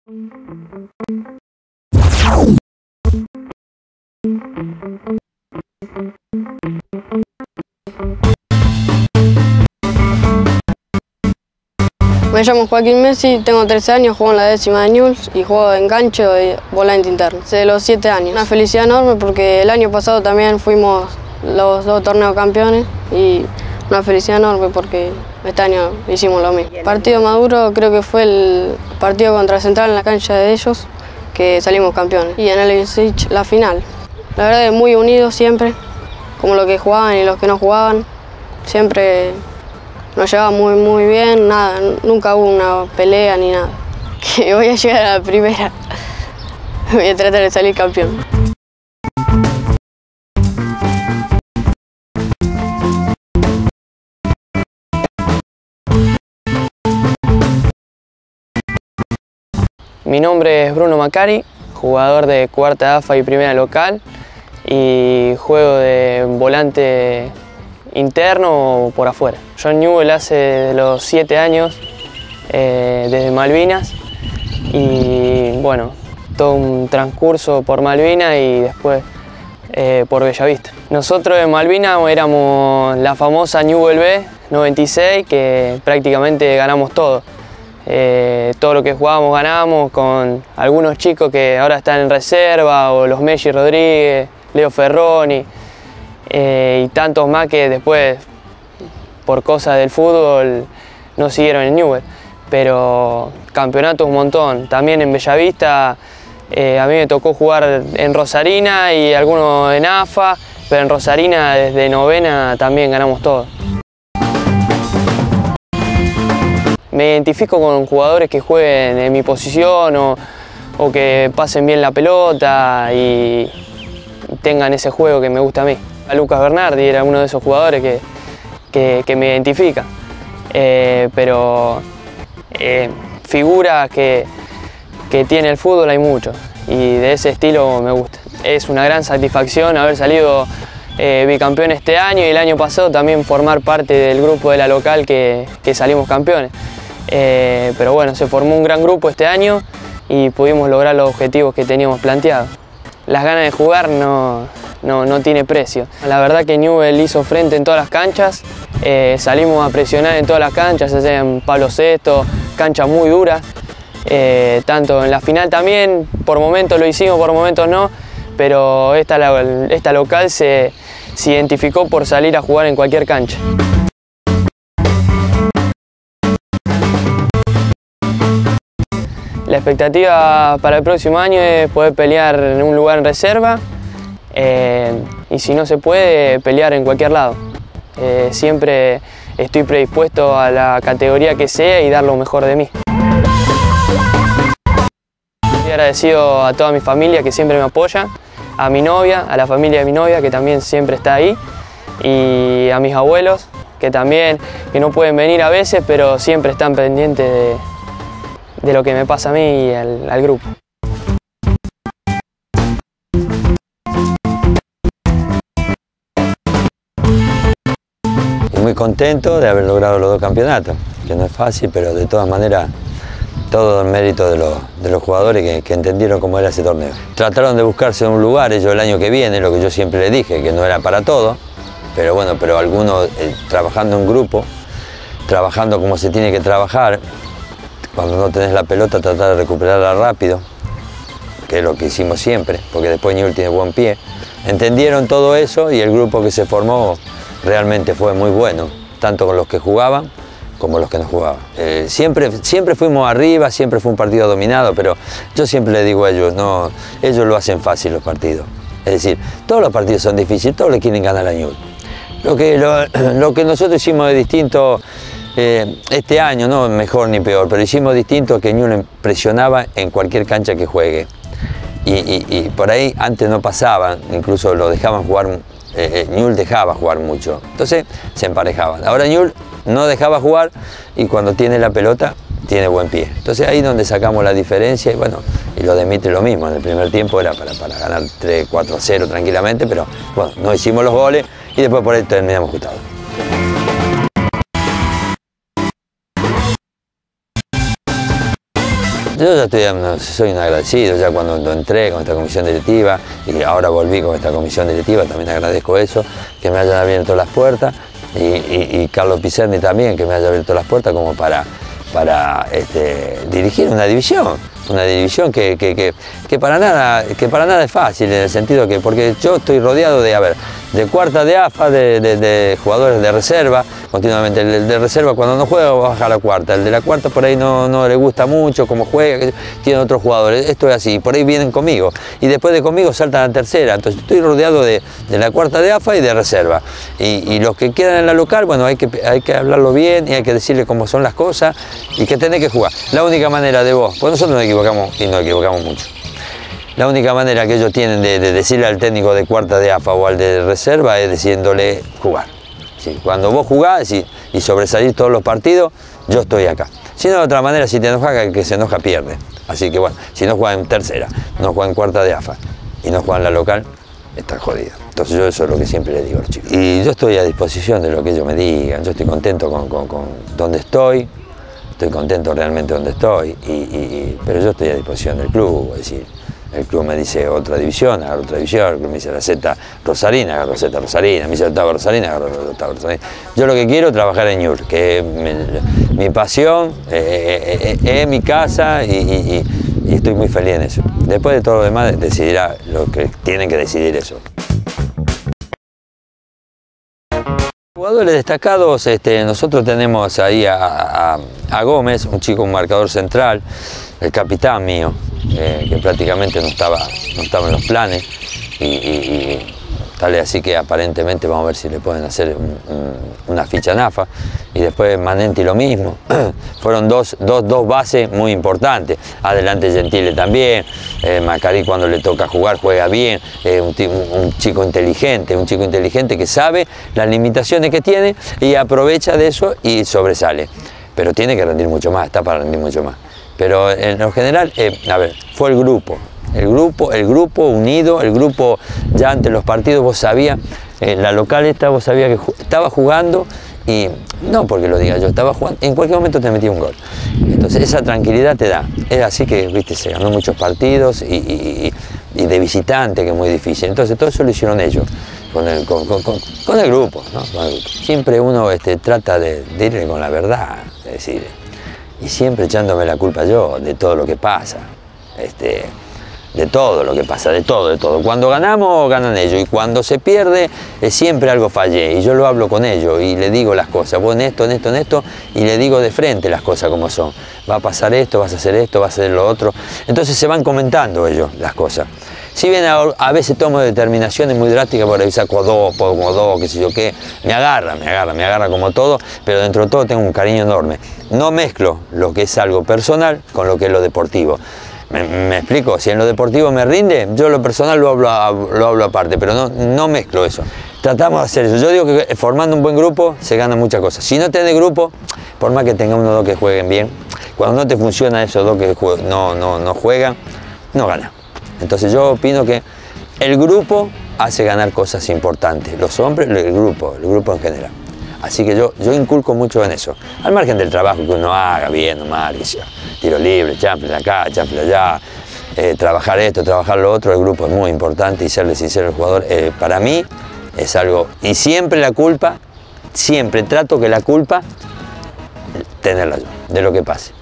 Me llamo Joaquín Messi, tengo 13 años, juego en la 10ª de Newell's y juego de enganche y volante interno. Desde los 7 años. Una felicidad enorme porque el año pasado también fuimos los 2 torneos campeones y una felicidad enorme porque este año hicimos lo mismo. Partido maduro creo que fue el partido contra Central en la cancha de ellos, que salimos campeones. Y en el Ipswich la final. La verdad es muy unidos siempre, como los que jugaban y los que no jugaban. Siempre nos llevaba muy bien, nada, nunca hubo una pelea ni nada. Que voy a llegar a la primera, voy a tratar de salir campeón. Mi nombre es Bruno Macari, jugador de cuarta AFA y primera local y juego de volante interno o por afuera. Yo en Newell's hace los 7 años, desde Malvinas, y bueno, todo un transcurso por Malvinas y después por Bellavista. Nosotros en Malvinas éramos la famosa Newell's B 96, que prácticamente ganamos todo. Todo lo que jugábamos ganábamos con algunos chicos que ahora están en reserva, o los Messi Rodríguez, Leo Ferroni, y tantos más que después, por cosas del fútbol, no siguieron en Newell's. Pero campeonatos un montón. También en Bellavista a mí me tocó jugar en Rosarina y algunos en AFA, pero en Rosarina desde novena también ganamos todo. Me identifico con jugadores que jueguen en mi posición o que pasen bien la pelota y tengan ese juego que me gusta a mí. A Lucas Bernardi era uno de esos jugadores que me identifica, pero figuras que tiene el fútbol hay muchos y de ese estilo me gusta. Es una gran satisfacción haber salido bicampeón este año y el año pasado también formar parte del grupo de la local que salimos campeones. Pero bueno, se formó un gran grupo este año y pudimos lograr los objetivos que teníamos planteados. Las ganas de jugar no tiene precio. La verdad que Newell's hizo frente en todas las canchas, salimos a presionar en todas las canchas, ya sea en Pablo VI, canchas muy duras, tanto en la final también, por momentos lo hicimos, por momentos no, pero esta local se identificó por salir a jugar en cualquier cancha. La expectativa para el próximo año es poder pelear en un lugar en reserva y si no se puede, pelear en cualquier lado. Siempre estoy predispuesto a la categoría que sea y dar lo mejor de mí. Estoy agradecido a toda mi familia que siempre me apoya, a mi novia, a la familia de mi novia que también siempre está ahí y a mis abuelos que no pueden venir a veces, pero siempre están pendientes de lo que me pasa a mí y al grupo. Y muy contento de haber logrado los 2 campeonatos, que no es fácil, pero de todas maneras todo el mérito de los jugadores que entendieron cómo era ese torneo. Trataron de buscarse un lugar ellos el año que viene, lo que yo siempre les dije, que no era para todo, pero bueno, pero algunos trabajando en grupo, trabajando como se tiene que trabajar. Cuando no tenés la pelota, tratar de recuperarla rápido, que es lo que hicimos siempre, porque después Newell's tiene buen pie. Entendieron todo eso y el grupo que se formó realmente fue muy bueno, tanto con los que jugaban como los que no jugaban. Siempre fuimos arriba, siempre fue un partido dominado, pero yo siempre les digo a ellos, no, ellos lo hacen fácil los partidos. Es decir, todos los partidos son difíciles, todos le quieren ganar a Newell's. Lo que nosotros hicimos de distinto este año, no mejor ni peor, pero hicimos distinto, que Newell's presionaba en cualquier cancha que juegue. Y por ahí antes no pasaba, incluso lo dejaban jugar, Newell's dejaba jugar mucho. Entonces se emparejaban. Ahora Newell's no dejaba jugar y cuando tiene la pelota tiene buen pie. Entonces ahí es donde sacamos la diferencia y bueno, y lo de Mitre lo mismo. En el primer tiempo era para ganar 3-4-0 tranquilamente, pero bueno, no hicimos los goles y después por ahí terminamos ajustados. Yo ya soy un agradecido, ya cuando entré con esta comisión directiva y ahora volví con esta comisión directiva, también agradezco eso, que me hayan abierto las puertas y Carlos Pizerni también, que me haya abierto las puertas como para dirigir una división que para nada es fácil, en el sentido que, porque yo estoy rodeado de cuarta de AFA, de jugadores de reserva, continuamente. El de reserva cuando no juega baja a la cuarta, el de la cuarta por ahí no le gusta mucho cómo juega, tiene otros jugadores, esto es así, por ahí vienen conmigo, y después de conmigo saltan a la tercera, entonces estoy rodeado de la cuarta de AFA y de reserva, y los que quedan en la local, bueno, hay que hablarlo bien, y hay que decirle cómo son las cosas, y que tenés que jugar. La única manera de vos, pues nosotros nos equivocamos, y nos equivocamos mucho. La única manera que ellos tienen de decirle al técnico de cuarta de AFA o al de reserva es diciéndole jugar. ¿Sí? Cuando vos jugás y sobresalís todos los partidos, yo estoy acá. Si no, de otra manera, si te enojas, el que se enoja pierde. Así que bueno, si no juega en tercera, no juega en cuarta de AFA y no juega en la local, está jodido. Entonces yo eso es lo que siempre le digo a los chicos. Y yo estoy a disposición de lo que ellos me digan, yo estoy contento con donde estoy contento realmente donde estoy, pero yo estoy a disposición del club, es decir, el club me dice otra división, agarro otra división, el club me dice la Z Rosarina, agarro Z Rosarina, me dice la octava Rosarina, agarro la octava Rosarina. Yo lo que quiero es trabajar en Ñur, que es mi pasión, es mi casa y estoy muy feliz en eso. Después de todo lo demás decidirá lo que tienen que decidir eso. Jugadores destacados, nosotros tenemos ahí a Gómez, un chico, un marcador central, el capitán mío, que prácticamente no estaba en los planes y tal es así que aparentemente vamos a ver si le pueden hacer una ficha en AFA. Y después Manenti lo mismo. Fueron dos bases muy importantes. Adelante Gentile también. Macari cuando le toca jugar juega bien. Un chico inteligente que sabe las limitaciones que tiene y aprovecha de eso y sobresale. Pero tiene que rendir mucho más, está para rendir mucho más. Pero en lo general, fue el grupo. El grupo unido, el grupo ya ante los partidos vos sabías, la local esta vos sabías que estaba jugando y no porque lo diga yo, estaba jugando, en cualquier momento te metía un gol. Entonces esa tranquilidad te da. Es así que, viste, se ganó muchos partidos y de visitante, que es muy difícil. Entonces todo eso lo hicieron ellos, con el grupo, ¿no? Con el grupo. Siempre uno trata de irle con la verdad, es decir, y siempre echándome la culpa yo de todo lo que pasa. De todo lo que pasa, de todo. Cuando ganamos, ganan ellos, y cuando se pierde, siempre algo fallé, y yo lo hablo con ellos, y le digo las cosas, vos en esto, y le digo de frente las cosas como son. Va a pasar esto, vas a hacer esto, vas a hacer lo otro. Entonces se van comentando ellos las cosas. Si bien a veces tomo determinaciones muy drásticas, por ahí saco dos, qué sé yo qué, me agarra como todo, pero dentro de todo tengo un cariño enorme. No mezclo lo que es algo personal con lo que es lo deportivo. ¿Me explico? Si en lo deportivo me rinde, yo lo personal lo hablo aparte, pero no mezclo eso. Tratamos de hacer eso. Yo digo que formando un buen grupo se ganan muchas cosas. Si no tenés grupo, por más que tenga uno o dos que jueguen bien, cuando no te funciona esos dos que no juegan, no ganan. Entonces yo opino que el grupo hace ganar cosas importantes. Los hombres, el grupo en general. Así que yo inculco mucho en eso. Al margen del trabajo que uno haga, bien o mal, tiro libre, champions acá, champions allá, trabajar esto, trabajar lo otro, el grupo es muy importante y serle sincero al jugador, para mí es algo. Y siempre la culpa, siempre trato que la culpa tenerla yo, de lo que pase.